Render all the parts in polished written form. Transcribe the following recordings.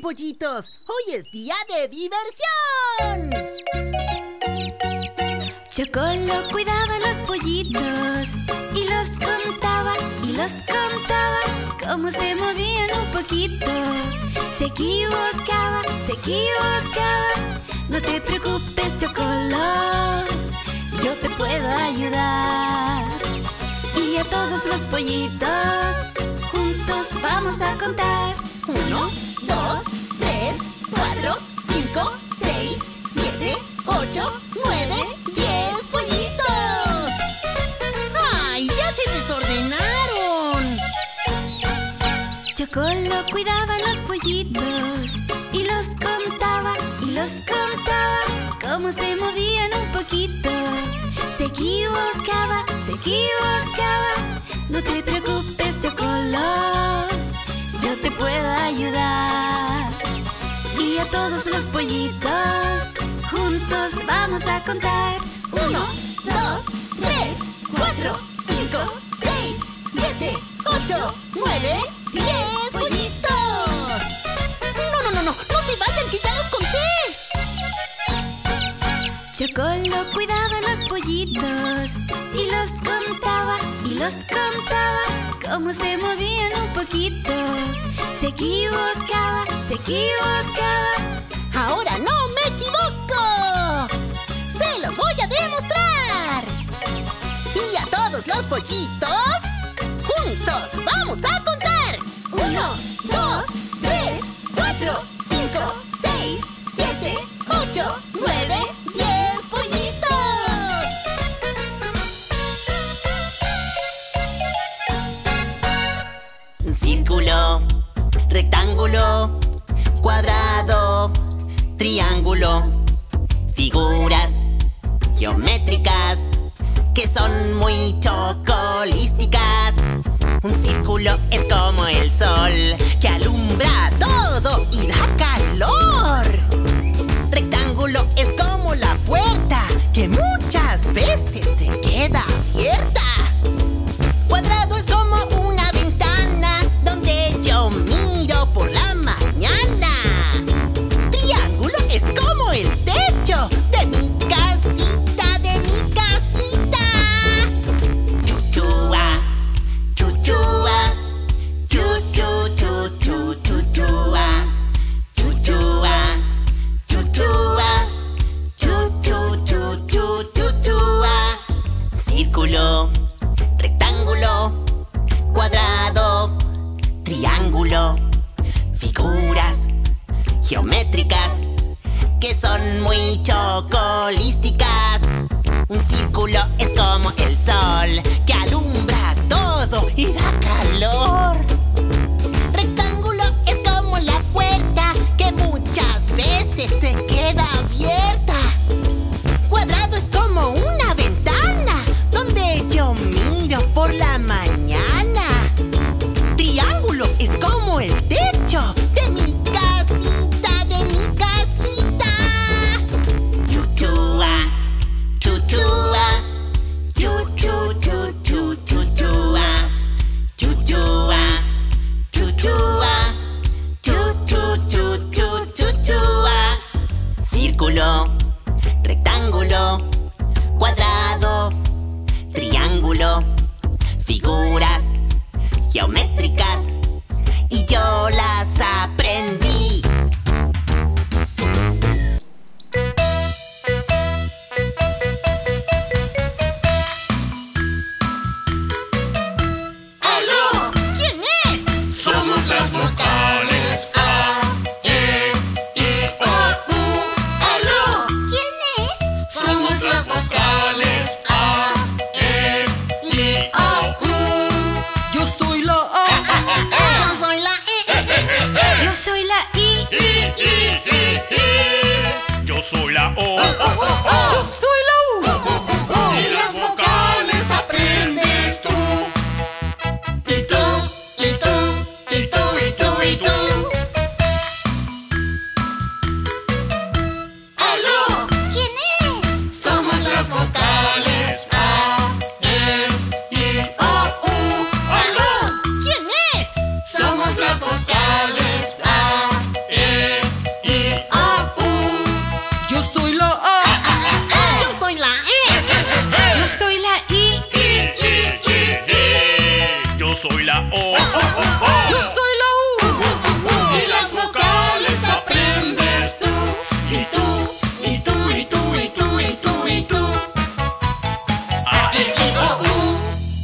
bien, pollitos. Hoy es día de diversión. Chocolo cuidaba a los pollitos y los contaba cómo se movían un poquito. Se equivocaba. No te preocupes, Chocolo, yo te puedo ayudar. Y a todos los pollitos juntos vamos a contar. 1, 2, 3, 4, 5, 6, 7, 8, 9, 10 pollitos. ¡Ay, ya se desordenaron! Chocolo cuidaba a los pollitos y los contaba cómo se movían un poquito. Se equivocaba. No te preocupes, Chocolo, yo te puedo ayudar. Y a todos los pollitos juntos vamos a contar. 1, 2, 3, 4, 5, 6, 7, 8, 9, 10 pollitos. No se vayan, que ya los conté. Chocolo cuidaba a los pollitos y los contaba cómo se movían un poquito. Se equivocaba. Ahora no me equivoco. Se los voy a demostrar. Y a todos los pollitos juntos vamos a contar. 1, 2, 3, 4, 5, 6, 7, 8, 9, 10 pollitos. Círculo, rectángulo, cuadrado, triángulo. Figuras geométricas que son muy chocolísticas. Un círculo es como el sol que alumbra todo y da calor. Rectángulo es como la puerta que muchas veces se queda abierta. Cuadrado es como una ventana donde yo miro por la mañana. Triángulo es como el techo de mi casita, Chuchua, chuchua, chuchu, chuchu, chuchua, chuchua, chuchua, chuchu, chuchu, chuchua. Círculo, rectángulo, cuadrado, triángulo. Figuras geométricas que son muy chocolísticas. Un círculo es como el sol que alumbra todo y da calor. Rectángulo es como la puerta que muchas veces se queda abierta. Cuadrado es como una ventana donde yo miro por la mañana. Triángulo es como el techo de mi casita, Chuchua, chuchua, chuchu, chuchu, chuchua, chuchua, chuchua, chuchu, chuchu, chuchua. Círculo, rectángulo, cuadrado, triángulo. Figuras geométricas y yo las aprendí. ¡Aló! ¿Quién es? Somos las vocales A, E, I, O, U. ¡Aló! ¿Quién es? Somos las vocales A, E, I, O, U. Yo soy la A. Yo soy la E. Yo soy la I. Yo soy la O. Yo soy la U. Y las vocales aprendes tú. Y tú, y tú, y tú, y tú, y tú. ¡Aló! ¿Quién es? Somos las vocales A, E, I, O, U. ¡Aló! ¿Quién es? Somos las vocales A, E, soy la O. Yo soy la U. Y las vocales aprendes tú. Y tú, y tú, y tú, y tú, y tú, y tú. A, E, I, O, U.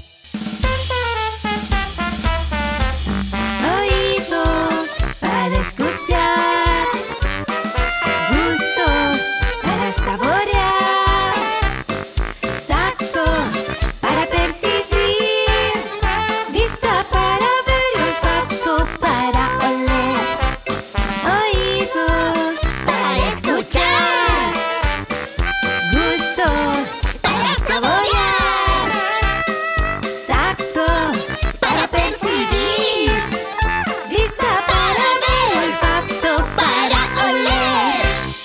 Oído para escuchar, gusto para saborear, tacto para percibir, vista para ver y olfato para oler. Oído para escuchar, gusto para saborear, tacto para percibir, vista para ver, olfato para oler.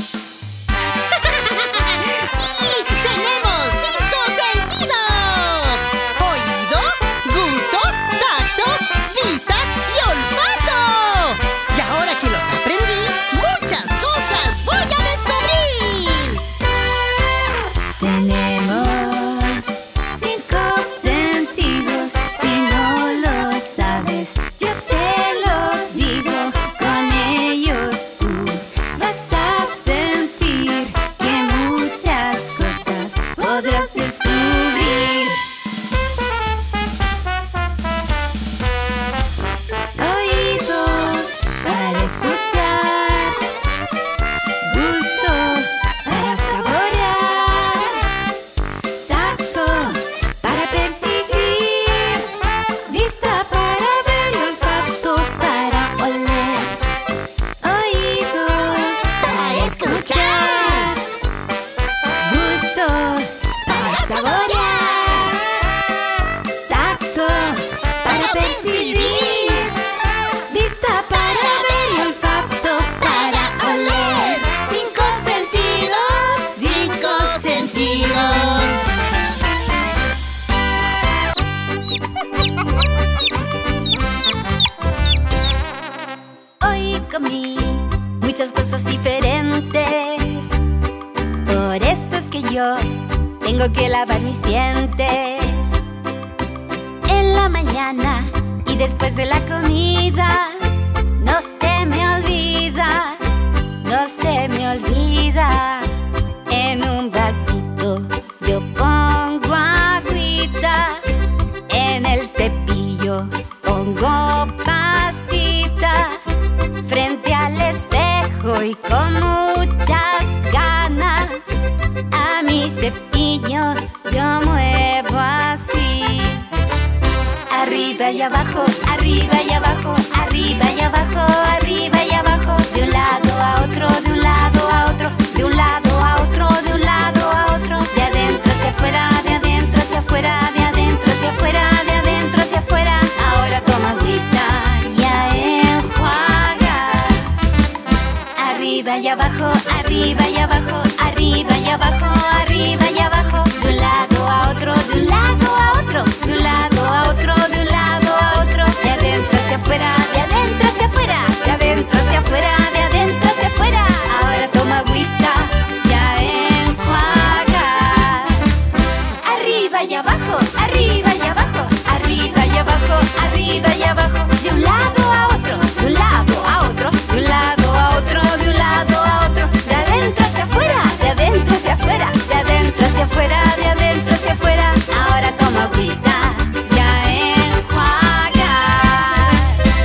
¡Sí! ¡Tenemos 5 sentidos! Oído, gusto, tacto, vista y olfato. Y ahora que los aprendí, muchas cosas voy a descubrir. Tenemos 5 sentidos, si no lo sabes, yo te lo digo. Con ellos tú vas a sentir que muchas cosas podrás descubrir. Oído para escuchar, gusto para saborear, tacto para percibir, vista para ver y olfato para oler. Oído para escuchar, gusto para saborear, tacto para percibir, vista para ver y olfato para oler. 5 sentidos, 5 sentidos. Hoy comí muchas cosas diferentes, por eso es que yo tengo que lavar mis dientes en la mañana y después de la comida. No se me olvida, no se me olvida. En un vasito yo pongo agüita, en el cepillo pongo pastita, frente al espejo y con muchas ganas a mi cepillo yo muevo así. Arriba y abajo, arriba y abajo, arriba y abajo, arriba y abajo, de un lado a otro, de un lado a otro, de un lado a otro, de un lado a otro, de adentro hacia afuera, de adentro hacia afuera, de adentro hacia afuera, de adentro hacia afuera. Ahora toma agüita y a enjuagar. Arriba y abajo, arriba y abajo, arriba y abajo, arriba y abajo, de un lado a otro, de un lado a otro, de un lado a otro, de un lado a otro, de adentro hacia afuera, de adentro hacia afuera, de adentro hacia afuera, de adentro hacia afuera. Ahora toma agüita y a enjuagar. Arriba y abajo, arriba y abajo, arriba y abajo, arriba y abajo, de un lado a otro, de un lado a otro, de un lado a otro, de un lado a otro, de adentro hacia afuera, de adentro hacia afuera, de adentro hacia afuera, de adentro hacia afuera. Ahora toma agüita y a enjuagar.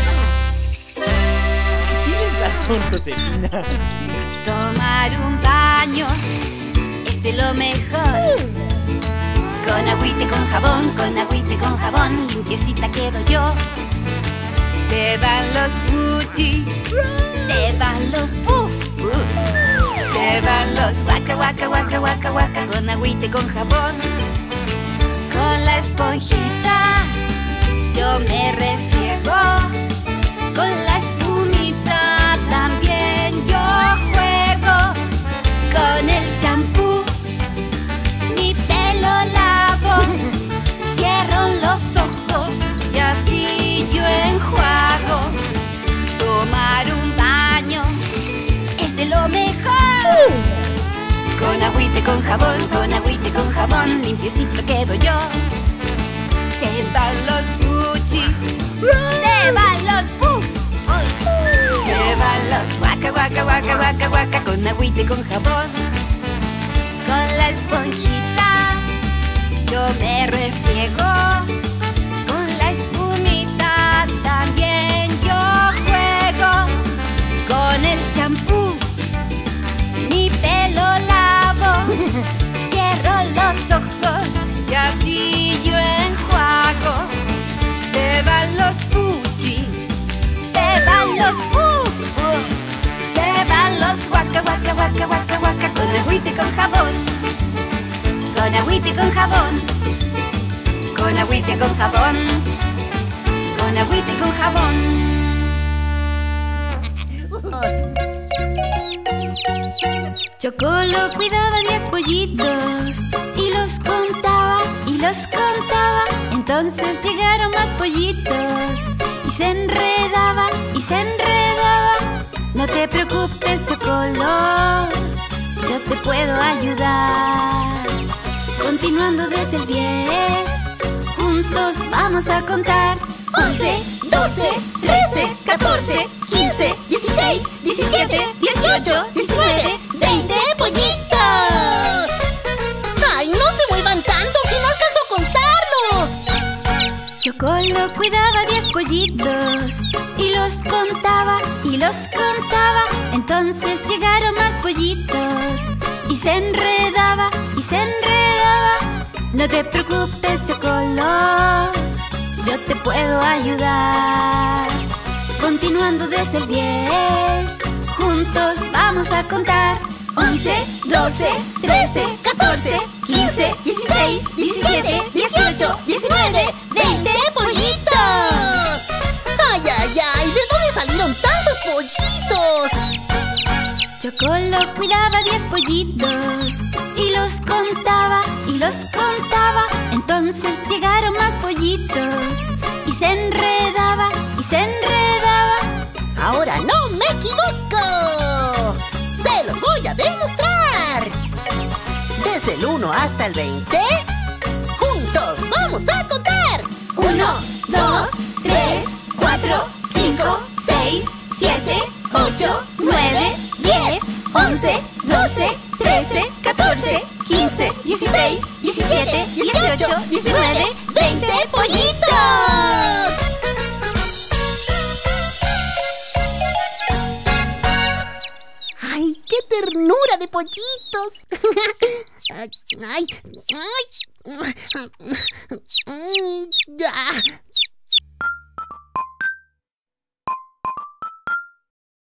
Tienes razón, Josefina. Tomar un baño es de lo mejor. Con agüita y con jabón, con agüita y con jabón, limpiecita quedo yo. Se van los fuchis, se van los puff, puff, se van los guaca, guaca, guaca, guaca, guaca, con agüita y con jabón. Con la esponjita yo me refriego, con la espumita también yo juego. Con el champú mi pelo lavo, cierro los ojos y así yo enjuago. Tomar un baño es de lo mejor. Con agüita y con jabón, con agüita y con jabón, limpiecito quedo yo. Se van los fuchis. Se van los pus. Se van los guaca, guaca, guaca, guaca, guaca. Con agüita y con jabón. Con la esponjita yo me refriego. Con la espumita también yo juego. Con el champú mi pelo lavo. Cierro los ojos y así yo enjuago. Se van los fuchis, se van los pus, pus. Se van los guaca, guaca, guaca, guaca, guaca. Con agüita y con jabón. Con agüita y con jabón. Con agüita y con jabón. Con agüita y con jabón. Chocolo cuidaba 10 pollitos y los contaba y los contaba. Entonces llegaron más pollitos y se enredaba y se enredaba. No te preocupes, Chocolo, yo te puedo ayudar. Continuando desde el 10, juntos vamos a contar. 11, 12, 13, 14, 15, 16, 17, 18, 19, 20 pollitos. ¡Ay, no se muevan tanto que no alcanzo a contarlos! Chocolo cuidaba 10 pollitos y los contaba y los contaba. Entonces llegaron más pollitos y se enredaba y se enredaba. No te preocupes, Chocolo, yo te puedo ayudar. Continuando desde el 10, juntos vamos a contar. 11, 12, 13, 14, 15, 16, 17, 18, 19, 20 pollitos. ¡Ay, ay, ay! ¿De dónde salieron tantos pollitos? Chocolo cuidaba 10 pollitos y los contaba y los contaba. Entonces llegaron más pollitos y se enredaba y se enredaba. ¡Ahora no me equivoco! ¡Se los voy a demostrar! Desde el 1 hasta el 20, juntos vamos a contar. 1, 2, 3, 4, 5, 6, 7, 8, 9, 10, 11, 12, 13, 14, 15, 16, 17, 18, 19, 20 pollitos. ¡Ay, qué ternura de pollitos! ¡Ay! ¡Ay! ¡Ay!